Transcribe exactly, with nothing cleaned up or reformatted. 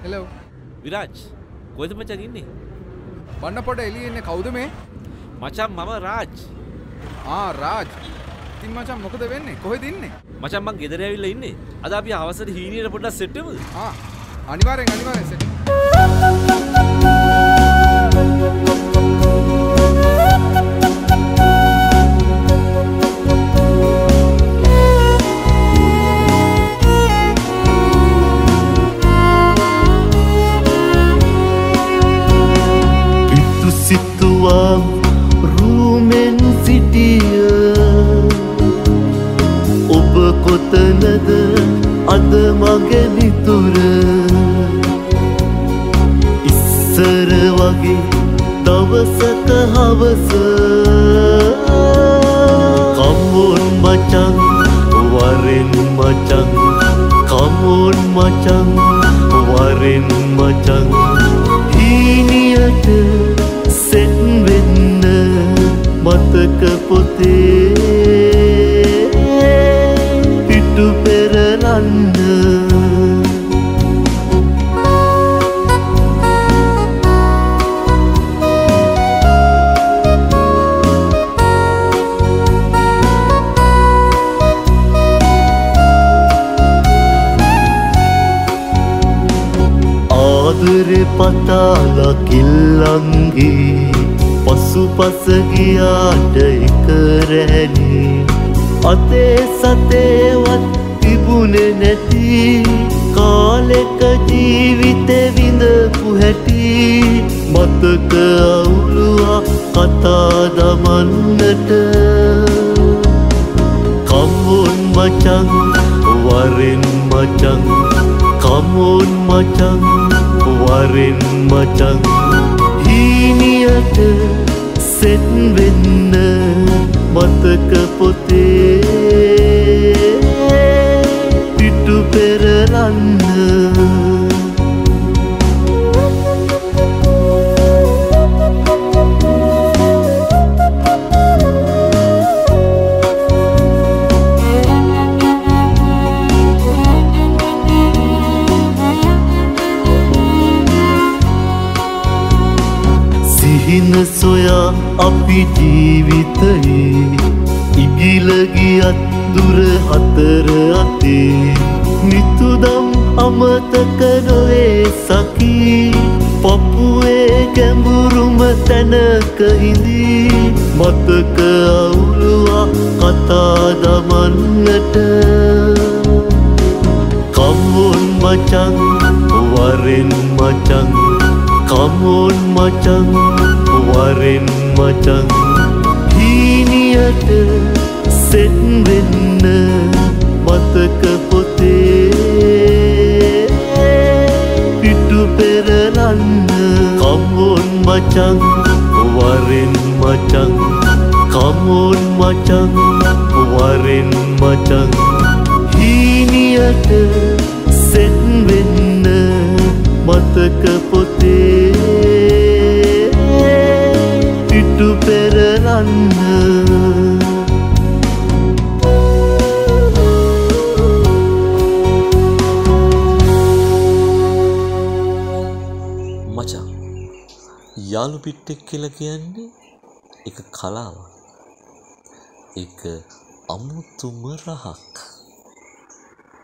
Hello. Viraj කොහෙද මචං ඉන්නේ? වන්න පොඩ එළියේ ඉන්නේ කවුද මේ? මචං මම රාජ්. ආ රාජ්. ඉතින් මචං මොකද වෙන්නේ? කොහෙද ඉන්නේ? මචං මං ගෙදර ඇවිල්ලා ඉන්නේ. අද අපි හවසට හීනියට පොඩ්ඩක් සෙට් වෙමුද? ආ අනිවාර්යෙන් අනිවාර්යෙන් set. Situang rumen sitiya Oba kotanada ada mage mitura Issara wage dawasaka hawasa Come on macan waren macan Come on macan waren macan Hiniyata set වෙන්න මතක පොතේ පිටු පෙරලන්න ආදරේ පතාලා කිල්ලන්ගේ පසුපස ගියාට එක රැණි අතේ සතේවත් තිබුණේ නැති කාලෙක ජීවිතේ විඳපු හැටි මතක අවුලුවා කතා දමන්නට කම්බොන් මචං වරෙන් මචං කම්බොන් මචං වරෙන් මචං හීනියට සෙට් වෙන්න මතක පොතේ පිටු පෙරලන්න හින සොයා අපි ජීවිතයේ ඉගිල ගියත් දුර හතර අතේ නිතුදම් අමතක නොවේ සකී පපුවේ ගැඹුරුම තැනක හිඳී මතක අවුලුවා කතා දමන්නට කම්බොන් මචං වරෙන් මචං Come on macan, waren macan Hiniyata set වෙන්න මතක පොතේ පිටු පෙරලන්න Come on macan, waren macan Come on macan, waren macan Hiniyata set වෙන්න මතක පොතේ පිටු පෙරලන්න මචං යාළු පිට්ටෙක් කියලා කියන්නේ එක කලාවක් ඒක අමුතුම රහක්